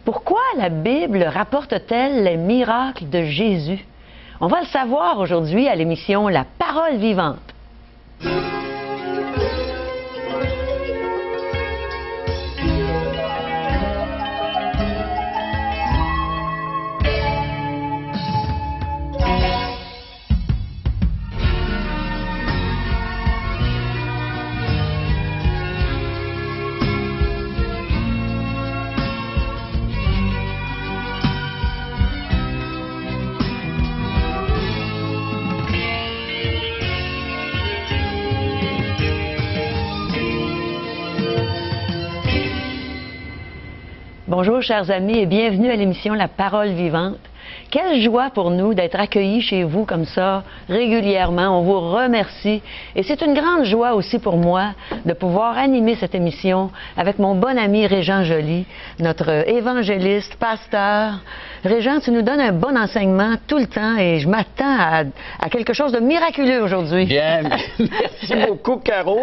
Pourquoi la Bible rapporte-t-elle les miracles de Jésus? On va le savoir aujourd'hui à l'émission La Parole vivante. Bonjour chers amis et bienvenue à l'émission La Parole vivante. Quelle joie pour nous d'être accueillis chez vous comme ça régulièrement. On vous remercie et c'est une grande joie aussi pour moi de pouvoir animer cette émission avec mon bon ami Régent Joly, notre évangéliste, pasteur. Régent, tu nous donnes un bon enseignement tout le temps et je m'attends à quelque chose de miraculeux aujourd'hui. Bien, merci beaucoup Caro,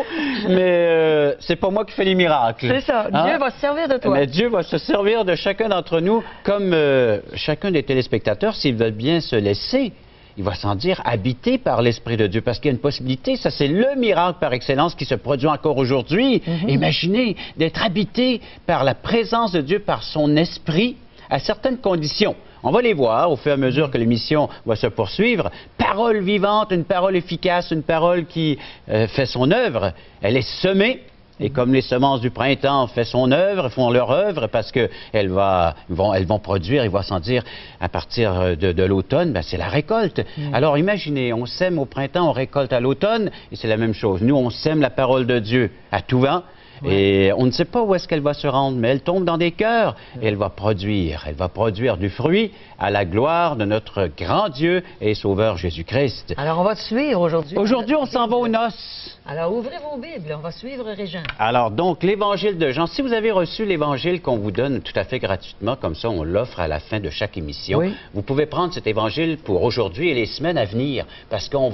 mais c'est pas moi qui fais les miracles. C'est ça, Dieu va se servir de toi. Mais Dieu va se servir de chacun d'entre nous comme chacun des téléspectateurs, s'ils veulent bien se laisser, il va s'en dire habité par l'Esprit de Dieu, parce qu'il y a une possibilité, ça c'est le miracle par excellence qui se produit encore aujourd'hui. Imaginez d'être habité par la présence de Dieu, par son Esprit, à certaines conditions. On va les voir au fur et à mesure que l'émission va se poursuivre. Parole vivante, une parole efficace, une parole qui fait son œuvre. Elle est semée. Et comme les semences du printemps font leur œuvre, parce qu'elles vont produire, il va s'en dire, à partir de l'automne, ben c'est la récolte. Alors imaginez, on sème au printemps, on récolte à l'automne, et c'est la même chose. Nous, on sème la parole de Dieu à tout vent, et on ne sait pas où est-ce qu'elle va se rendre, mais elle tombe dans des cœurs, et elle va produire du fruit à la gloire de notre grand Dieu et Sauveur Jésus-Christ. Alors on va te suivre aujourd'hui. Aujourd'hui, on s'en va aux noces. Alors, ouvrez vos Bibles, on va suivre Régent. Alors, donc, l'Évangile de Jean. Si vous avez reçu l'Évangile qu'on vous donne tout à fait gratuitement, comme ça, on l'offre à la fin de chaque émission, vous pouvez prendre cet Évangile pour aujourd'hui et les semaines à venir, parce qu'on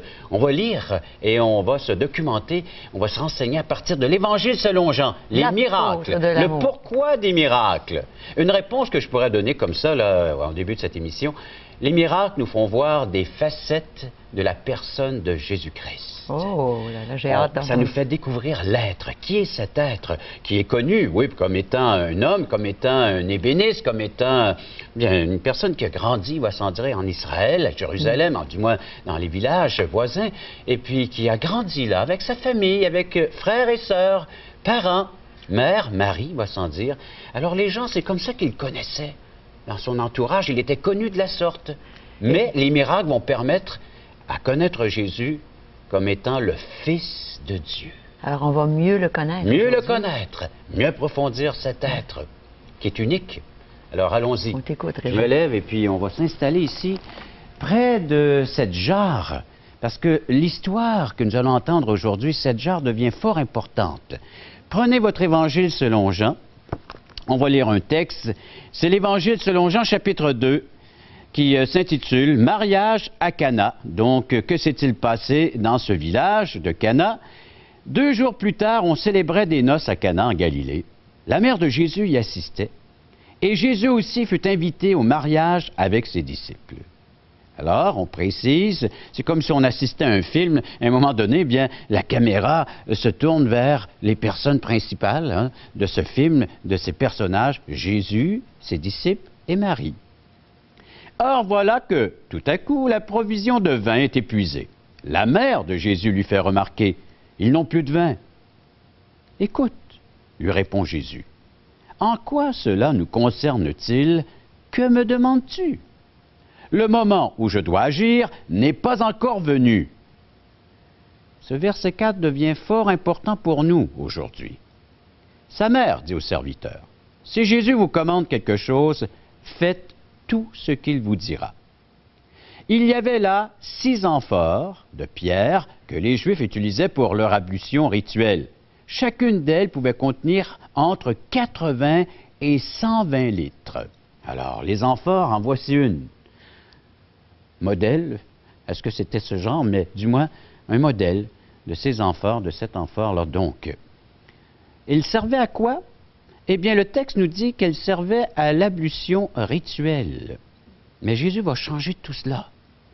va lire et on va se documenter, on va se renseigner à partir de l'Évangile selon Jean, les miracles, le pourquoi des miracles. Une réponse que je pourrais donner comme ça, là, au début de cette émission, les miracles nous font voir des facettes de la personne de Jésus-Christ. Oh là là, j'ai hâte d'entendre. Ça nous fait découvrir l'être. Qui est cet être qui est connu, oui, comme étant un homme, comme étant un ébéniste, comme étant bien, une personne qui a grandi, va s'en dire, en Israël, à Jérusalem, du moins dans les villages voisins, et puis qui a grandi là, avec sa famille, avec frères et sœurs, parents, mère, mari, va s'en dire. Alors les gens, c'est comme ça qu'ils le connaissaient. Dans son entourage, il était connu de la sorte. Mais les miracles vont permettre à connaître Jésus comme étant le Fils de Dieu. Alors, on va mieux le connaître. Mieux le connaître, mieux approfondir cet être qui est unique. Alors, allons-y. On t'écoute, Régent. Je me lève et puis on va s'installer ici, près de cette jarre, parce que l'histoire que nous allons entendre aujourd'hui, cette jarre devient fort importante. Prenez votre Évangile selon Jean. On va lire un texte. C'est l'Évangile selon Jean, chapitre 2, qui s'intitule « Mariage à Cana ». Donc, que s'est-il passé dans ce village de Cana? 2 jours plus tard, on célébrait des noces à Cana, en Galilée. La mère de Jésus y assistait. Et Jésus aussi fut invité au mariage avec ses disciples. Alors, on précise, c'est comme si on assistait à un film. À un moment donné, bien, la caméra se tourne vers les personnes principales de ce film, de ces personnages, Jésus, ses disciples et Marie. Or, voilà que, tout à coup, la provision de vin est épuisée. La mère de Jésus lui fait remarquer, « Ils n'ont plus de vin. » « Écoute, » lui répond Jésus, « en quoi cela nous concerne-t-il? Que me demandes-tu? Le moment où je dois agir n'est pas encore venu. » Ce verset 4 devient fort important pour nous aujourd'hui. Sa mère dit au serviteur, « Si Jésus vous commande quelque chose, faites tout ce qu'il vous dira. » Il y avait là 6 amphores de pierre que les Juifs utilisaient pour leur ablution rituelle. Chacune d'elles pouvait contenir entre 80 et 120 litres. Alors, les amphores, en voici une. Modèle, est-ce que c'était ce genre, mais du moins un modèle de ces amphores, de cet amphore-là donc. Il servait à quoi? Eh bien, le texte nous dit qu'elle servait à l'ablution rituelle. Mais Jésus va changer tout cela.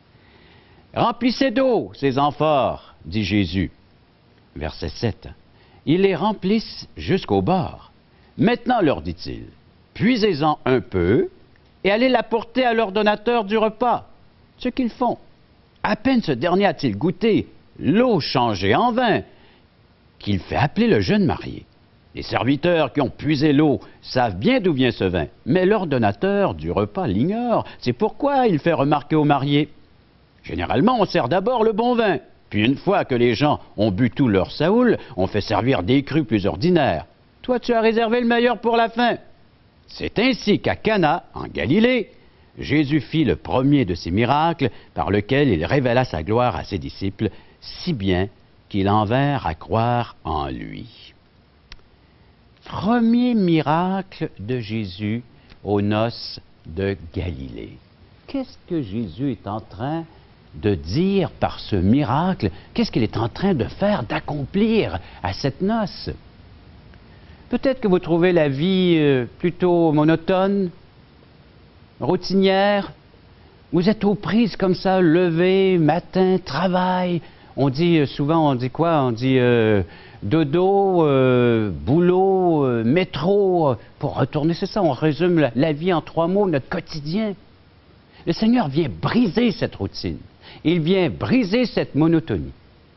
« Remplissez d'eau ces amphores, dit Jésus. » Verset 7. Ils les remplissent jusqu'au bord. « Maintenant, leur dit-il, puisez-en un peu et allez l'apporter à l'ordonnateur du repas. » Ce qu'ils font. À peine ce dernier a-t-il goûté l'eau changée en vin qu'il fait appeler le jeune marié. Les serviteurs qui ont puisé l'eau savent bien d'où vient ce vin, mais l'ordonnateur du repas l'ignore. C'est pourquoi il fait remarquer au marié. Généralement, on sert d'abord le bon vin, puis une fois que les gens ont bu tout leur saoul, on fait servir des crus plus ordinaires. Toi, tu as réservé le meilleur pour la fin. C'est ainsi qu'à Cana, en Galilée, Jésus fit le premier de ces miracles par lequel il révéla sa gloire à ses disciples, si bien qu'ils en vinrent à croire en lui. Premier miracle de Jésus aux noces de Galilée. Qu'est-ce que Jésus est en train de dire par ce miracle? Qu'est-ce qu'il est en train de faire, d'accomplir à cette noce? Peut-être que vous trouvez la vie plutôt monotone, routinière. Vous êtes aux prises comme ça, levé, matin, travail. On dit souvent, on dit quoi? On dit dodo, boulot, métro, pour retourner, c'est ça, on résume la vie en 3 mots, notre quotidien. Le Seigneur vient briser cette routine. Il vient briser cette monotonie.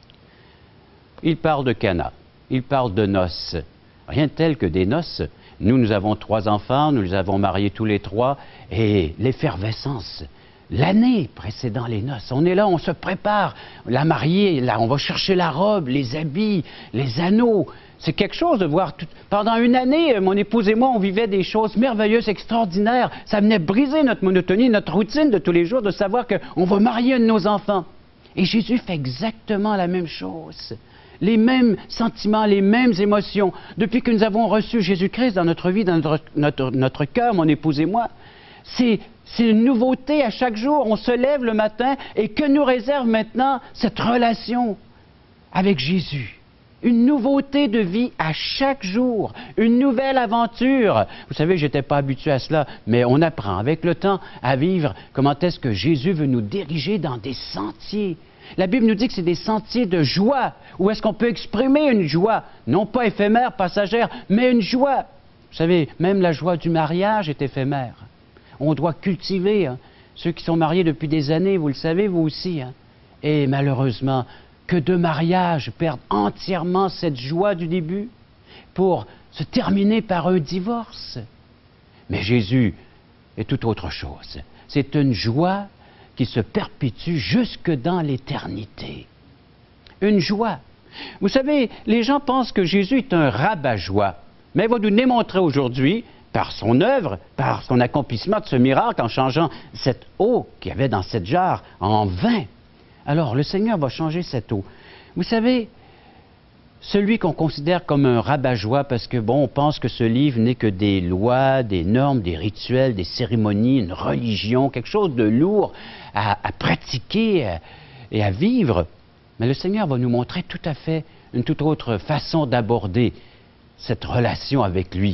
Il parle de Cana, il parle de noces. Rien de tel que des noces. Nous avons 3 enfants, nous les avons mariés tous les 3, et l'effervescence, l'année précédant les noces, on est là, on se prépare, la mariée, là, on va chercher la robe, les habits, les anneaux. C'est quelque chose de voir tout. Pendant une année, mon épouse et moi, on vivait des choses merveilleuses, extraordinaires. Ça venait briser notre monotonie, notre routine de tous les jours, de savoir qu'on va marier un de nos enfants. Et Jésus fait exactement la même chose. Les mêmes sentiments, les mêmes émotions. Depuis que nous avons reçu Jésus-Christ dans notre vie, dans notre cœur, mon épouse et moi, c'est une nouveauté à chaque jour. On se lève le matin et que nous réserve maintenant cette relation avec Jésus? Une nouveauté de vie à chaque jour, une nouvelle aventure. Vous savez, je n'étais pas habitué à cela, mais on apprend avec le temps à vivre comment est-ce que Jésus veut nous diriger dans des sentiers. La Bible nous dit que c'est des sentiers de joie, où est-ce qu'on peut exprimer une joie, non pas éphémère, passagère, mais une joie. Vous savez, même la joie du mariage est éphémère. On doit cultiver, ceux qui sont mariés depuis des années, vous le savez, vous aussi. Et malheureusement, que de mariages perdent entièrement cette joie du début pour se terminer par un divorce. Mais Jésus est tout autre chose. C'est une joie qui se perpétue jusque dans l'éternité. Une joie. Vous savez, les gens pensent que Jésus est un rabat-joie, mais il va nous démontrer aujourd'hui, par son œuvre, par son accomplissement de ce miracle, en changeant cette eau qu'il y avait dans cette jarre en vin. Alors, le Seigneur va changer cette eau. Vous savez, celui qu'on considère comme un rabat-joie, parce que, bon, on pense que ce livre n'est que des lois, des normes, des rituels, des cérémonies, une religion, quelque chose de lourd à pratiquer et à vivre. Mais le Seigneur va nous montrer tout à fait une toute autre façon d'aborder cette relation avec lui.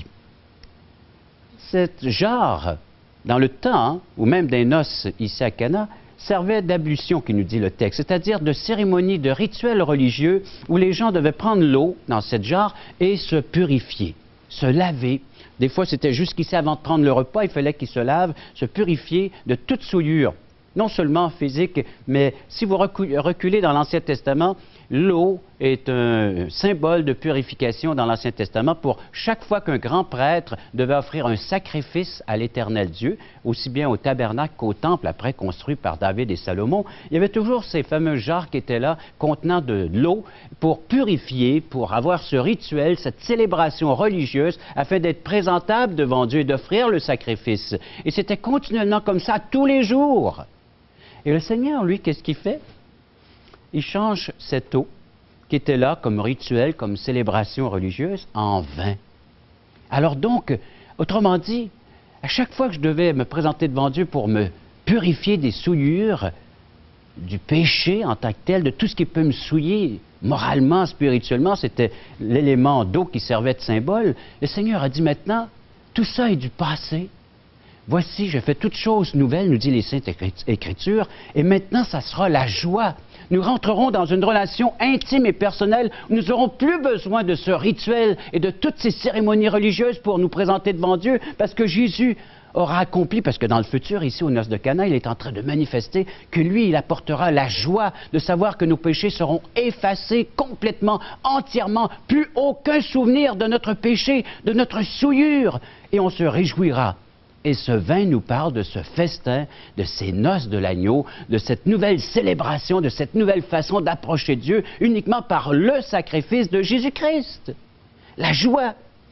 Cette jarre, dans le temps, ou même des noces ici à Cana, servait d'ablution, qui nous dit le texte, c'est-à-dire de cérémonie, de rituel religieux où les gens devaient prendre l'eau dans cette jarre et se purifier, se laver. Des fois, c'était jusqu'ici, avant de prendre le repas, il fallait qu'ils se lavent, se purifier de toute souillure, non seulement physique, mais si vous reculez dans l'Ancien Testament, l'eau est un symbole de purification dans l'Ancien Testament pour chaque fois qu'un grand prêtre devait offrir un sacrifice à l'Éternel Dieu, aussi bien au tabernacle qu'au temple après construit par David et Salomon. Il y avait toujours ces fameux jarres qui étaient là contenant de l'eau pour purifier, pour avoir ce rituel, cette célébration religieuse afin d'être présentable devant Dieu et d'offrir le sacrifice. Et c'était continuellement comme ça tous les jours. Et le Seigneur, lui, qu'est-ce qu'il fait? Il change cette eau qui était là comme rituel, comme célébration religieuse, en vin. Alors donc, autrement dit, à chaque fois que je devais me présenter devant Dieu pour me purifier des souillures, du péché en tant que tel, de tout ce qui peut me souiller, moralement, spirituellement, c'était l'élément d'eau qui servait de symbole. Le Seigneur a dit maintenant, tout ça est du passé. Voici, je fais toutes choses nouvelles, nous dit les Saintes Écritures, et maintenant, ça sera la joie. Nous rentrerons dans une relation intime et personnelle où nous n'aurons plus besoin de ce rituel et de toutes ces cérémonies religieuses pour nous présenter devant Dieu, parce que Jésus aura accompli, parce que dans le futur, ici aux noces de Cana, il est en train de manifester que lui, il apportera la joie de savoir que nos péchés seront effacés complètement, entièrement, plus aucun souvenir de notre péché, de notre souillure, et on se réjouira. Et ce vin nous parle de ce festin, de ces noces de l'agneau, de cette nouvelle célébration, de cette nouvelle façon d'approcher Dieu uniquement par le sacrifice de Jésus-Christ. La joie.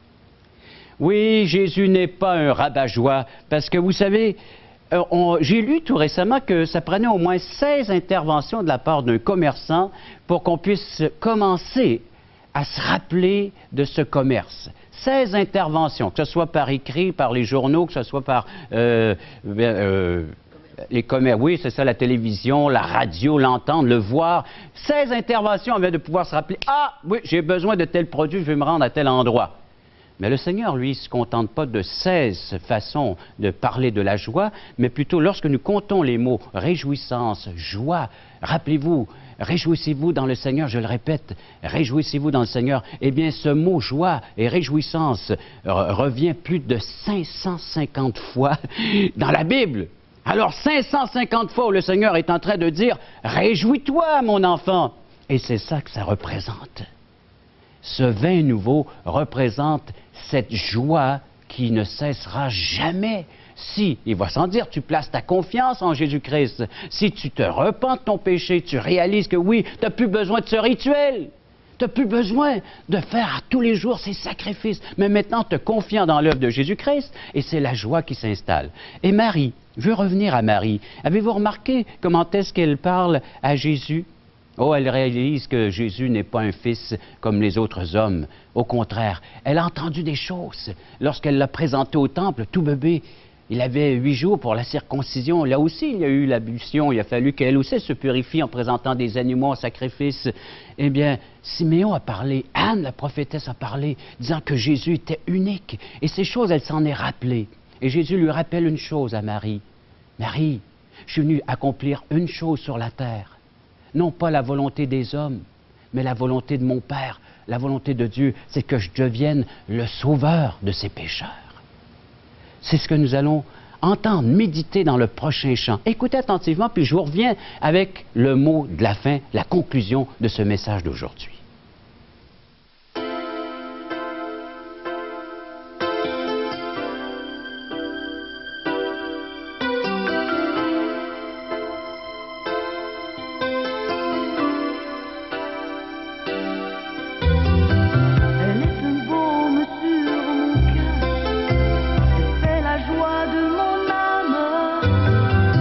Oui, Jésus n'est pas un rabat-joie, parce que vous savez, j'ai lu tout récemment que ça prenait au moins 16 interventions de la part d'un commerçant pour qu'on puisse commencer à se rappeler de ce commerce. 16 interventions, que ce soit par écrit, par les journaux, que ce soit par les commerces, oui, c'est ça, la télévision, la radio, l'entendre, le voir. 16 interventions afin de pouvoir se rappeler, ah, oui, j'ai besoin de tel produit, je vais me rendre à tel endroit. Mais le Seigneur, lui, ne se contente pas de 16 façons de parler de la joie, mais plutôt lorsque nous comptons les mots réjouissance, joie, rappelez-vous, réjouissez-vous dans le Seigneur, je le répète, réjouissez-vous dans le Seigneur. Eh bien, ce mot joie et réjouissance revient plus de 550 fois dans la Bible. Alors, 550 fois où le Seigneur est en train de dire « Réjouis-toi, mon enfant !» Et c'est ça que ça représente. Ce vin nouveau représente cette joie qui ne cessera jamais. Si, il va sans dire, tu places ta confiance en Jésus-Christ, si tu te repens de ton péché, tu réalises que oui, tu n'as plus besoin de ce rituel, tu n'as plus besoin de faire tous les jours ces sacrifices, mais maintenant te confiant dans l'œuvre de Jésus-Christ, et c'est la joie qui s'installe. Et Marie, je veux revenir à Marie. Avez-vous remarqué comment est-ce qu'elle parle à Jésus? Oh, elle réalise que Jésus n'est pas un fils comme les autres hommes. Au contraire, elle a entendu des choses. Lorsqu'elle l'a présenté au temple, tout bébé, il avait 8 jours pour la circoncision. Là aussi, il y a eu l'ablution. Il a fallu qu'elle aussi se purifie en présentant des animaux en sacrifice. Eh bien, Siméon a parlé, Anne, la prophétesse, a parlé, disant que Jésus était unique. Et ces choses, elle s'en est rappelée. Et Jésus lui rappelle une chose à Marie. Marie, je suis venu accomplir une chose sur la terre. Non pas la volonté des hommes, mais la volonté de mon Père, la volonté de Dieu, c'est que je devienne le sauveur de ces pécheurs. C'est ce que nous allons entendre, méditer dans le prochain chant. Écoutez attentivement, puis je vous reviens avec le mot de la fin, la conclusion de ce message d'aujourd'hui.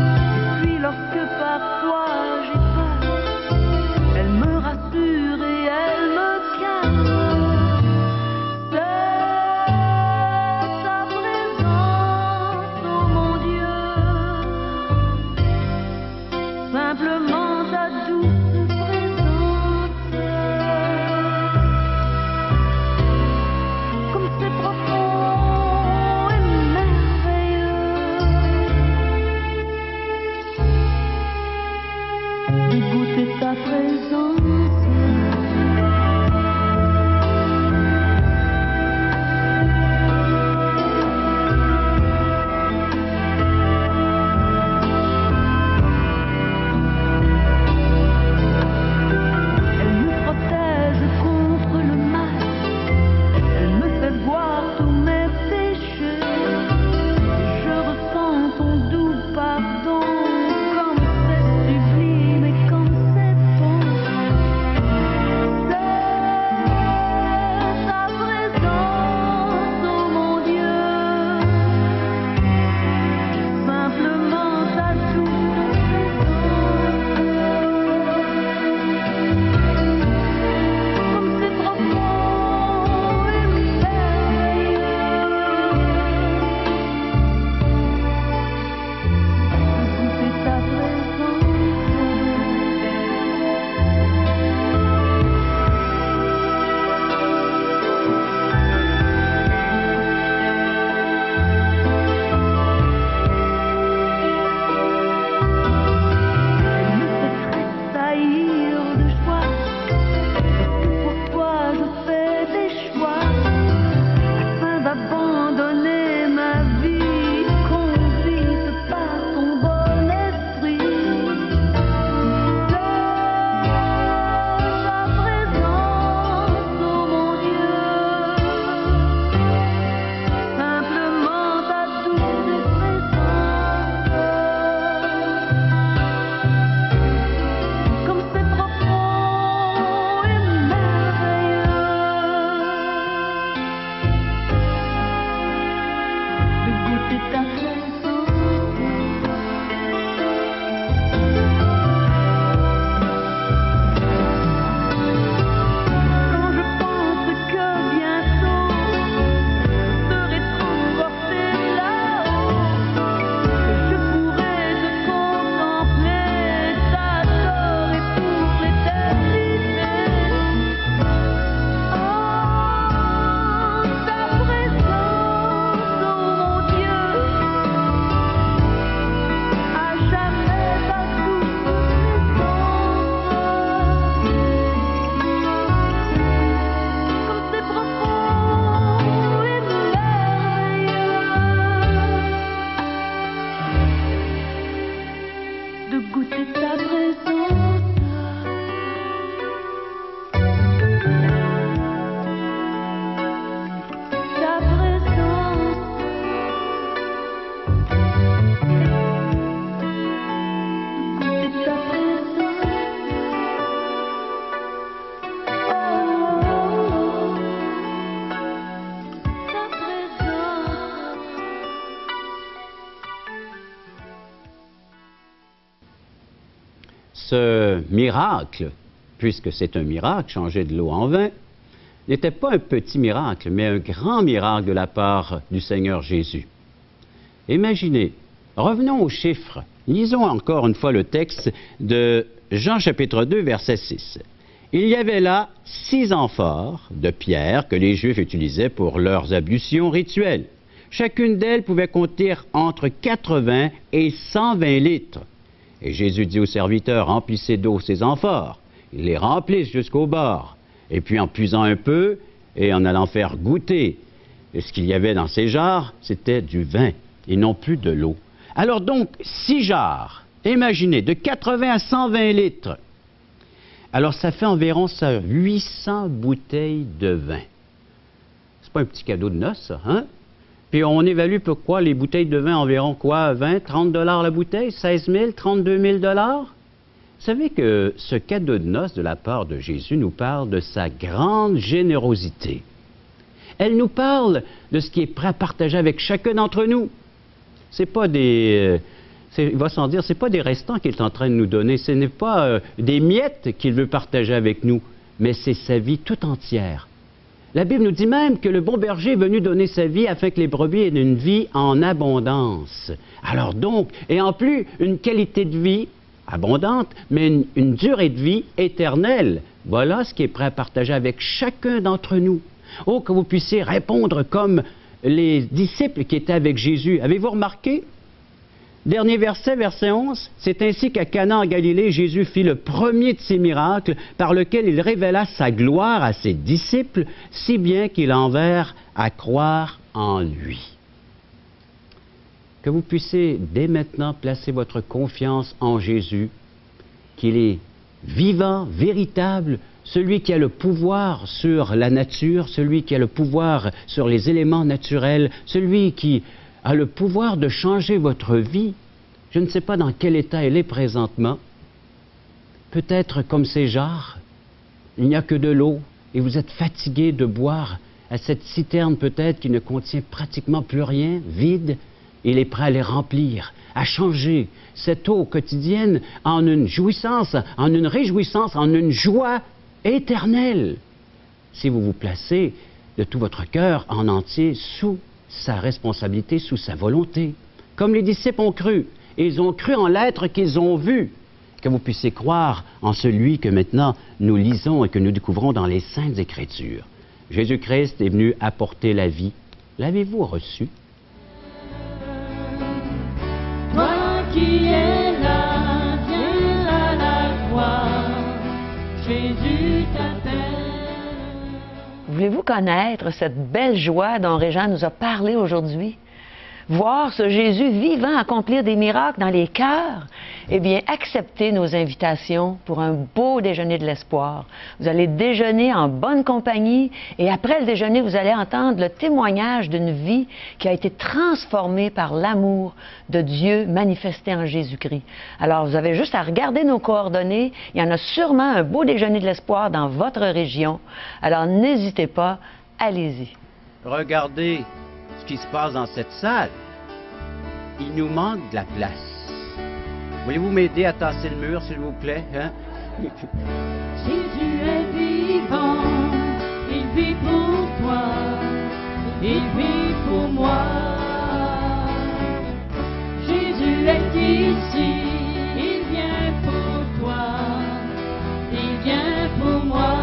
Parfois j'ai peur, elle me rassure et Ce miracle, puisque c'est un miracle, changer de l'eau en vin, n'était pas un petit miracle, mais un grand miracle de la part du Seigneur Jésus. Imaginez, revenons aux chiffres. Lisons encore une fois le texte de Jean chapitre 2, verset 6. Il y avait là 6 amphores de pierre que les Juifs utilisaient pour leurs ablutions rituelles. Chacune d'elles pouvait contenir entre 80 et 120 litres. Et Jésus dit aux serviteurs, remplissez d'eau ces amphores. Ils les remplissent jusqu'au bord. Et puis en puisant un peu et en allant faire goûter ce qu'il y avait dans ces jarres, c'était du vin et non plus de l'eau. Alors donc, 6 jarres, imaginez, de 80 à 120 litres. Alors ça fait environ 800 bouteilles de vin. C'est pas un petit cadeau de noces, ça, hein? Puis on évalue pourquoi les bouteilles de vin environ quoi? 20, 30 $ la bouteille? 16 000, 32 000 $? Vous savez que ce cadeau de noces de la part de Jésus nous parle de sa grande générosité. Elle nous parle de ce qui est prêt à partager avec chacun d'entre nous. C'est pas des... il va sans dire, c'est pas des restants qu'il est en train de nous donner, ce n'est pas des miettes qu'il veut partager avec nous, mais c'est sa vie tout entière. La Bible nous dit même que le bon berger est venu donner sa vie afin que les brebis aient une vie en abondance. Alors donc, et en plus, une qualité de vie abondante, mais une durée de vie éternelle. Voilà ce qui est prêt à partager avec chacun d'entre nous. Oh, que vous puissiez répondre comme les disciples qui étaient avec Jésus. Avez-vous remarqué? Dernier verset, verset 11, c'est ainsi qu'à Cana en Galilée, Jésus fit le premier de ses miracles par lequel il révéla sa gloire à ses disciples, si bien qu'ils en vinrent à croire en lui. Que vous puissiez dès maintenant placer votre confiance en Jésus, qu'il est vivant, véritable, celui qui a le pouvoir sur la nature, celui qui a le pouvoir sur les éléments naturels, celui qui a le pouvoir de changer votre vie. Je ne sais pas dans quel état elle est présentement. Peut-être comme ces jarres, il n'y a que de l'eau et vous êtes fatigué de boire à cette citerne peut-être qui ne contient pratiquement plus rien, vide. Il est prêt à les remplir, à changer cette eau quotidienne en une jouissance, en une réjouissance, en une joie éternelle. Si vous vous placez de tout votre cœur en entier sous sa responsabilité, sous sa volonté. Comme les disciples ont cru, ils ont cru en l'être qu'ils ont vu. Que vous puissiez croire en celui que maintenant nous lisons et que nous découvrons dans les Saintes Écritures. Jésus-Christ est venu apporter la vie. L'avez-vous reçu? Toi qui es là, viens à la croix, Jésus t'appelle. Voulez-vous connaître cette belle joie dont Régent nous a parlé aujourd'hui? Voir ce Jésus vivant accomplir des miracles dans les cœurs? Eh bien, acceptez nos invitations pour un beau déjeuner de l'espoir. Vous allez déjeuner en bonne compagnie et après le déjeuner, vous allez entendre le témoignage d'une vie qui a été transformée par l'amour de Dieu manifesté en Jésus-Christ. Alors, vous avez juste à regarder nos coordonnées. Il y en a sûrement un beau déjeuner de l'espoir dans votre région. Alors, n'hésitez pas, allez-y. Regardez ce qui se passe dans cette salle. il nous manque de la place. Voulez-vous m'aider à tasser le mur, s'il vous plaît? Hein? Jésus est vivant, il vit pour toi, il vit pour moi. Jésus est ici, il vient pour toi, il vient pour moi.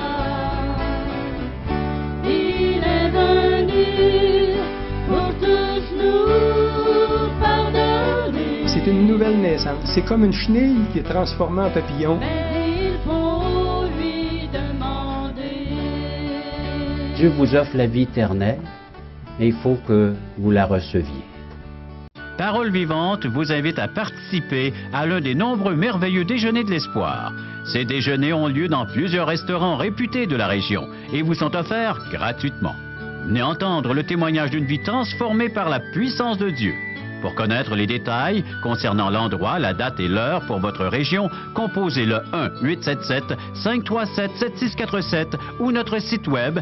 Il est venu pour tous nous pardonner. C'est une nouvelle naissance. C'est comme une chenille qui est transformée en papillon. Mais il faut lui demander. Dieu vous offre la vie éternelle, et il faut que vous la receviez. Parole vivante vous invite à participer à l'un des nombreux merveilleux déjeuners de l'espoir. Ces déjeuners ont lieu dans plusieurs restaurants réputés de la région et vous sont offerts gratuitement. Venez entendre le témoignage d'une vie transformée par la puissance de Dieu. Pour connaître les détails concernant l'endroit, la date et l'heure pour votre région, composez le 1-877-537-7647 ou notre site web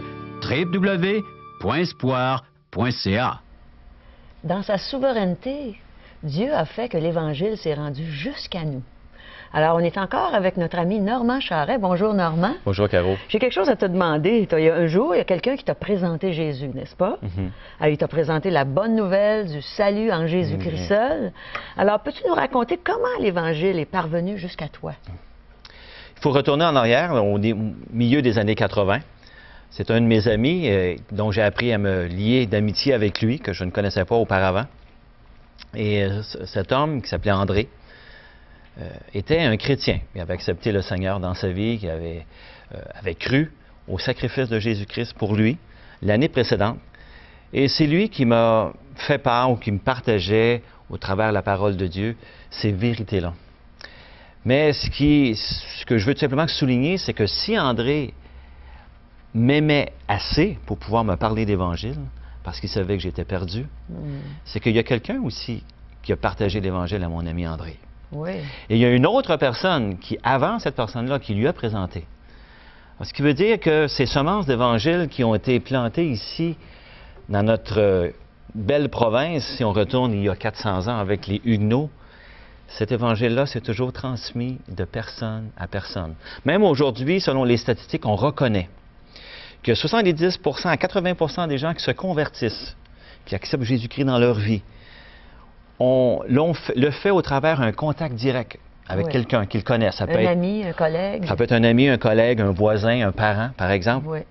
www.espoir.ca. Dans sa souveraineté, Dieu a fait que l'Évangile s'est rendu jusqu'à nous. Alors, on est encore avec notre ami Normand Charret. Bonjour, Normand. Bonjour, Caro. J'ai quelque chose à te demander. Un jour, il y a quelqu'un qui t'a présenté Jésus, n'est-ce pas? Alors, il t'a présenté la bonne nouvelle du salut en Jésus-Christ seul. Alors, peux-tu nous raconter comment l'Évangile est parvenu jusqu'à toi? Il faut retourner en arrière, au milieu des années 80. C'est un de mes amis dont j'ai appris à me lier d'amitié avec lui, que je ne connaissais pas auparavant. Et cet homme, qui s'appelait André, était un chrétien. Il avait accepté le Seigneur dans sa vie, il avait cru au sacrifice de Jésus-Christ pour lui l'année précédente. Et c'est lui qui m'a fait part ou qui me partageait au travers de la parole de Dieu ces vérités-là. Mais ce que je veux tout simplement souligner, c'est que si André m'aimait assez pour pouvoir me parler d'Évangile, parce qu'il savait que j'étais perdu, c'est qu'il y a quelqu'un aussi qui a partagé l'Évangile à mon ami André. Oui. Et il y a une autre personne qui, avant cette personne-là, qui lui a présenté. Ce qui veut dire que ces semences d'Évangile qui ont été plantées ici, dans notre belle province, si on retourne il y a 400 ans avec les Huguenots, cet Évangile-là s'est toujours transmis de personne à personne. Même aujourd'hui, selon les statistiques, on reconnaît que 70 à 80 des gens qui se convertissent, qui acceptent Jésus-Christ dans leur vie, le fait au travers d'un contact direct avec quelqu'un qu'ils connaissent. Ça peut être un ami, un collègue. Ça peut être un ami, un collègue, un voisin, un parent, par exemple. Oui.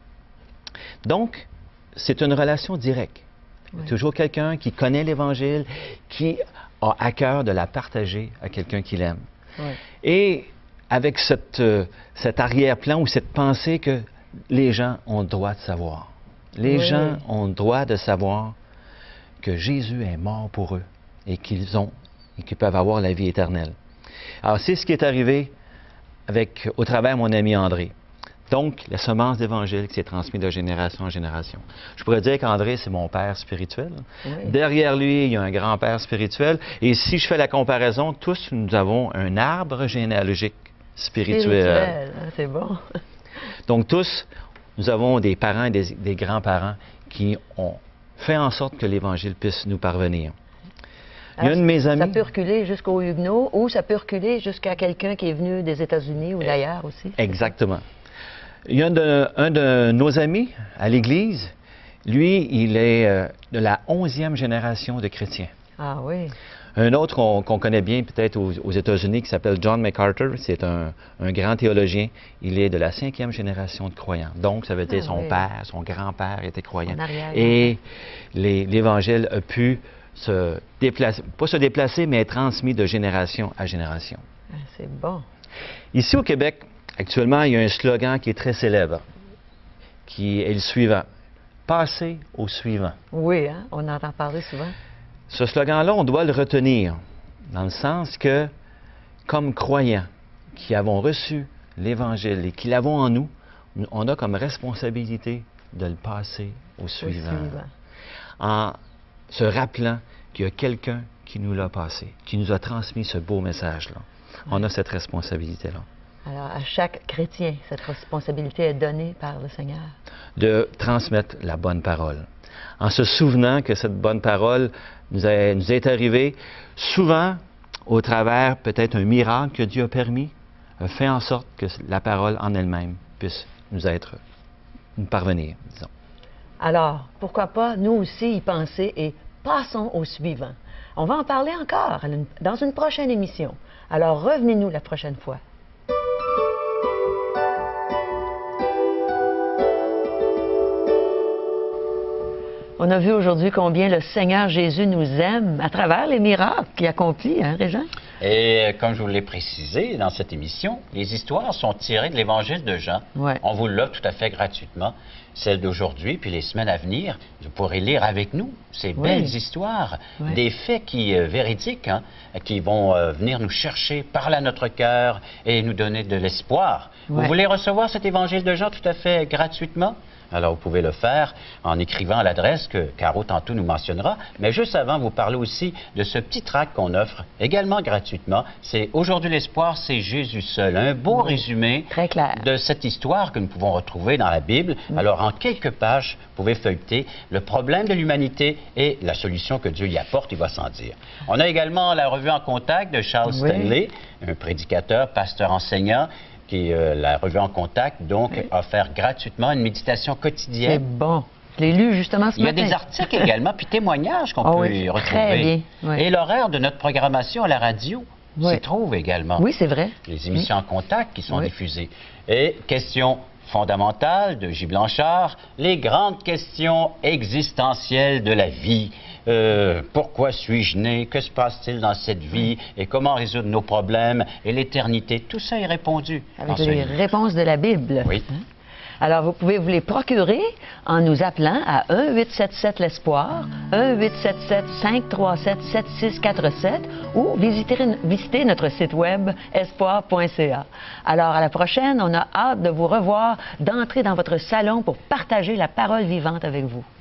Donc, c'est une relation directe. Oui. Toujours quelqu'un qui connaît l'Évangile, qui a à cœur de la partager à quelqu'un qu'il aime. Oui. Et avec cet arrière-plan ou cette pensée que les gens ont le droit de savoir. Les gens ont le droit de savoir que Jésus est mort pour eux et qu'ils peuvent avoir la vie éternelle. Alors, c'est ce qui est arrivé au travers de mon ami André. Donc, la semence d'Évangile qui s'est transmise de génération en génération. Je pourrais dire qu'André, c'est mon père spirituel. Oui. Derrière lui, il y a un grand-père spirituel. Et si je fais la comparaison, tous, nous avons un arbre généalogique spirituel. C'est bon. Donc, tous, nous avons des parents et des grands-parents qui ont fait en sorte que l'Évangile puisse nous parvenir. Il y a un de mes amis... Ça peut reculer jusqu'aux Huguenots ou ça peut reculer jusqu'à quelqu'un qui est venu des États-Unis ou d'ailleurs aussi. Exactement. Il y a un de nos amis à l'Église, lui, il est de la 11e génération de chrétiens. Ah oui. Un autre qu'on connaît bien peut-être aux États-Unis qui s'appelle John MacArthur, c'est un grand théologien. Il est de la 5e génération de croyants. Donc, ça veut dire son père, son grand-père était croyant. Et l'Évangile a pu se déplacer, pas se déplacer, mais être transmis de génération à génération. C'est bon. Ici au Québec, actuellement, il y a un slogan qui est très célèbre, qui est le suivant. Passez au suivant. Oui, hein? On entend parler souvent. Ce slogan-là, on doit le retenir, dans le sens que, comme croyants qui avons reçu l'Évangile et qui l'avons en nous, on a comme responsabilité de le passer au suivant. En se rappelant qu'il y a quelqu'un qui nous l'a passé, qui nous a transmis ce beau message-là. On a cette responsabilité-là. Alors, à chaque chrétien, cette responsabilité est donnée par le Seigneur. De transmettre la bonne parole. en se souvenant que cette bonne parole nous est arrivée souvent au travers peut-être un miracle que Dieu a permis, a fait en sorte que la parole en elle-même puisse nous parvenir, disons. Alors, pourquoi pas nous aussi y penser et passons au suivant. On va en parler encore dans une prochaine émission. Alors, revenez-nous la prochaine fois. On a vu aujourd'hui combien le Seigneur Jésus nous aime à travers les miracles qu'il accomplit, hein, Régent? Et comme je vous l'ai précisé dans cette émission, les histoires sont tirées de l'Évangile de Jean. Ouais. On vous l'offre tout à fait gratuitement. Celle d'aujourd'hui, puis les semaines à venir, vous pourrez lire avec nous ces belles histoires, des faits véridiques, hein, qui vont venir nous chercher, parler à notre cœur et nous donner de l'espoir. Vous voulez recevoir cet Évangile de Jean tout à fait gratuitement? Alors, vous pouvez le faire en écrivant à l'adresse que Caro tantôt nous mentionnera. Mais juste avant, vous parlez aussi de ce petit tract qu'on offre également gratuitement. C'est « Aujourd'hui l'espoir, c'est Jésus seul ». Un beau résumé de cette histoire que nous pouvons retrouver dans la Bible. Alors, en quelques pages, vous pouvez feuilleter le problème de l'humanité et la solution que Dieu y apporte, il va sans dire. On a également la revue En contact de Charles Stanley, un prédicateur, pasteur, enseignant, qui est la revue En contact, donc offert gratuitement une méditation quotidienne. C'est bon. Je l'ai lu justement ce matin. Il y a des articles également, puis témoignages qu'on peut y retrouver. Très bien. Et l'horaire de notre programmation à la radio s'y trouve également. Oui, c'est vrai. Les émissions En contact qui sont diffusées. Et question fondamentale de J. Blanchard, les grandes questions existentielles de la vie. Pourquoi suis-je né? Que se passe-t-il dans cette vie? Et comment résoudre nos problèmes? Et l'éternité? Tout ça est répondu. Avec les réponses de la Bible. Oui. Alors, vous pouvez vous les procurer en nous appelant à 1-877-l'Espoir, 1-877-537-7647 ou visiter notre site web espoir.ca. Alors, à la prochaine, on a hâte de vous revoir, d'entrer dans votre salon pour partager la parole vivante avec vous.